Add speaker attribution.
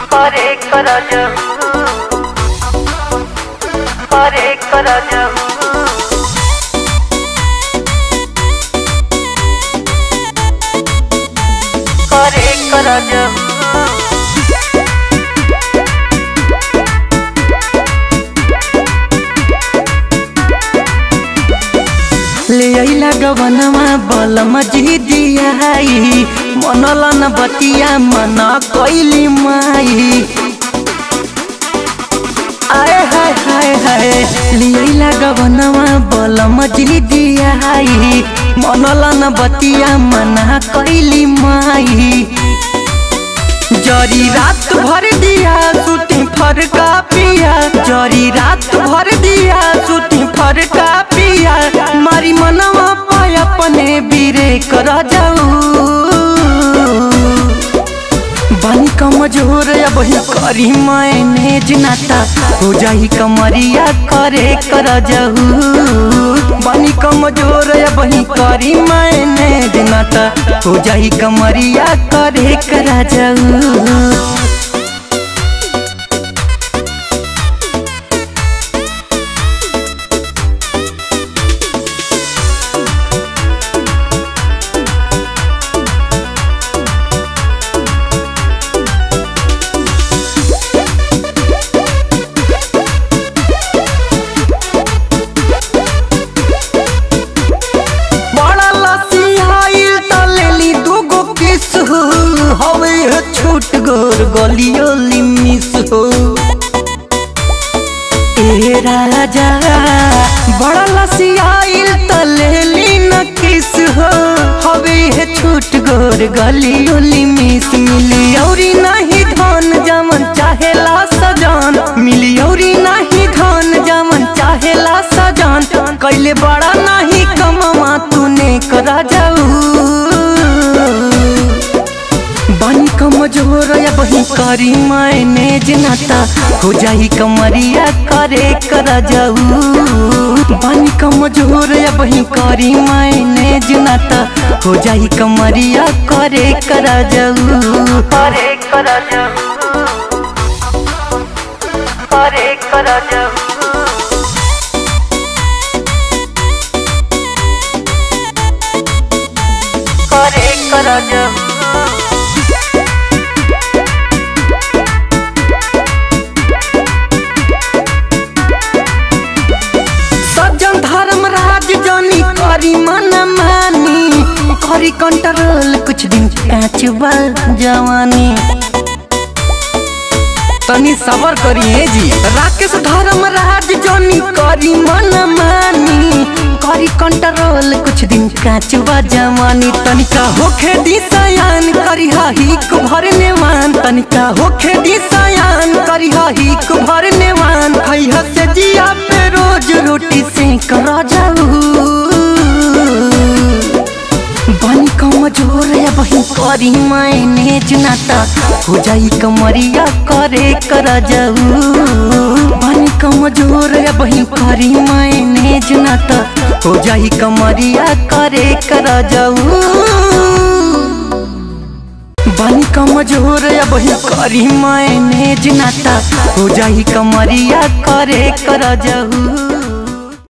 Speaker 1: करे कर जाऊ करे कर जाऊ करे कर जाऊ
Speaker 2: ले आइला गवनमा बलम जिदिया मनला न बतिया मन कैली माई आए हाय हाय हाय ले आइला गवनमा बलम जिदिया मनला न बतिया मन कैली माई जरी रात भर दिया सूती फरका पिया जरी रात भर दिया सूती फरका पिया मारी मनवा पाय अपने बीरे कर जाऊ बनी कमजोर अब ही करी मैनेज नाता हो जाही कमरिया करे कर जाऊ बनी कमजोर अब ही करी मैनेज नाता हो जाही कमरिया करे कर जाऊ हवे छूट गोर गलियोली मिस हो ए राजा बड़ा लसियाइल तलेली न किस हो हवे छूट गोर गलियोली मिस मिली औरी नहीं धन जमन चाहेला सजान मिली औरी नहीं धन जमन चाहेला सजान कैले बड़ा नहीं कमवा तूने करा जाऊ बनी कमजोर या बही करी मैनेज नाता हो जाही कमरिया करे कर जाऊ बनी कमजोर या बही करी मैनेज नाता हो जाही कमरिया करे कर जाऊ
Speaker 1: करे कर जाऊ करे कर जाऊ करे कर जाऊ
Speaker 2: करी मन मानी करी कंट्रोल कुछ दिन काचबा जवानी तनी सबर करिए जी राकेश धर्मराज जनी करी मन मानी करी कंट्रोल कुछ दिन काचबा जवानी तनिका होखे दिसयान करी हिक भरने मान तनिका होखे दिसयान करी हिक भरने मान खैहा से जिया पे रोज रोटी से कर जाऊ बनी कमजोर या बही करी मैनेज नाता हो जाई कमरिया करे कर जाऊ बनी कमजोर या बही करी मैनेज नाता हो जाई कमरिया करे कर जाऊ बनी कमजोर या बही करी मैनेज नाता हो जाई कमरिया करे कर जाऊ।